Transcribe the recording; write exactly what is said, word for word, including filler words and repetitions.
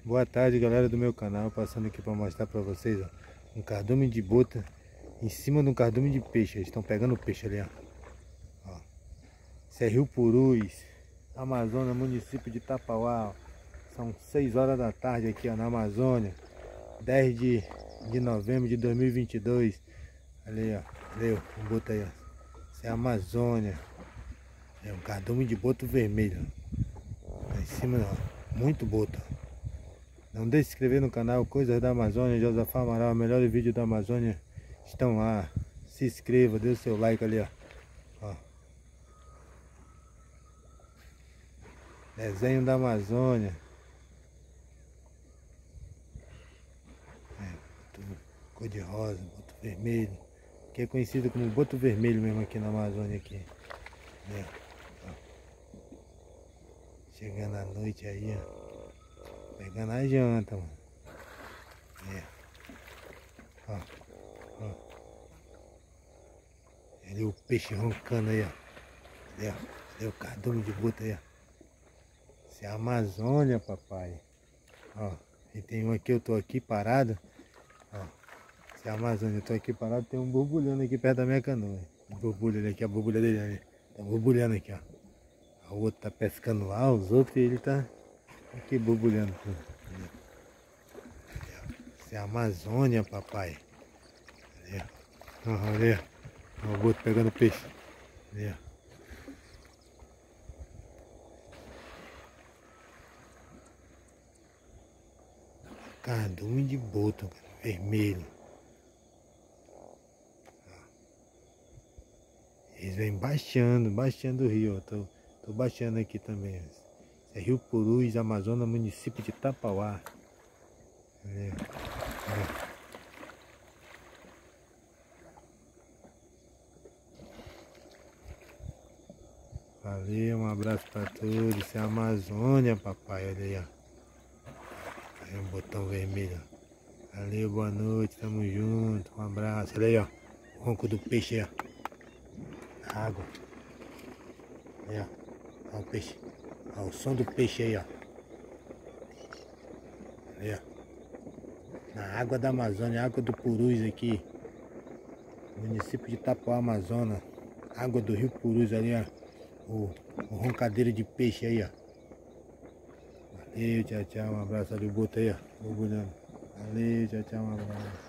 Boa tarde, galera do meu canal, passando aqui para mostrar para vocês, ó, um cardume de bota em cima de um cardume de peixe. Eles estão pegando peixe ali, ó. Ó. Esse é Rio Purus, Amazonas, município de Tapauá, ó. São seis horas da tarde aqui, ó, na Amazônia, dez de, de novembro de dois mil e vinte e dois. Ali, ó, ali, ó, um boto aí, ó. Essa é a Amazônia. É um cardume de boto vermelho, ó. Tá em cima, ó, muito boto, ó. Não deixe de se inscrever no canal Coisas da Amazônia, Josafá Amaral, melhores vídeos da Amazônia estão lá. Se inscreva, dê o seu like ali, ó. Ó. Desenho da Amazônia. É, boto cor de rosa, boto vermelho. Que é conhecido como boto vermelho mesmo aqui na Amazônia aqui. É, ó. Chegando à noite aí, ó. Pegando a janta, mano. É. Ó, ó. Ali o peixe roncando aí, ó. Ali, ó. Ali o cardume de bota aí, ó. Isso é a Amazônia, papai. Ó. E tem um aqui, eu tô aqui parado. Ó. Isso é a Amazônia, eu tô aqui parado, tem um borbulhando aqui perto da minha canoa. Um borbulho ali, aqui, a borbulha dele ali. Tá borbulhando aqui, ó. O outro tá pescando lá, os outros, e ele tá aqui borbulhando. Isso é a Amazônia, papai. Ali, ó. Olha aí. O boto pegando peixe. Ali, ó. Cardume de boto, vermelho. Eles vêm baixando, baixando o rio. Ó. Tô, tô baixando aqui também. Esse é Rio Purus, Amazonas, município de Tapauá. Ali, ó. Valeu, um abraço para todos. Isso é a Amazônia, papai. Olha aí, ó. Aí um botão vermelho. Valeu, boa noite, tamo junto. Um abraço. Olha aí, ó. O ronco do peixe aí, ó. Na água. Aí, ó. Olha o peixe. Olha o som do peixe aí, ó. Aí, ó. Na água da Amazônia, água do Purus aqui. Município de Tapauá, Amazonas. Água do Rio Purus ali, ó. O, o roncadeiro de peixe aí, ó. Valeu, tchau, tchau, um abraço ali, o boto aí, ó, borbulhando. Valeu, tchau, tchau, um abraço.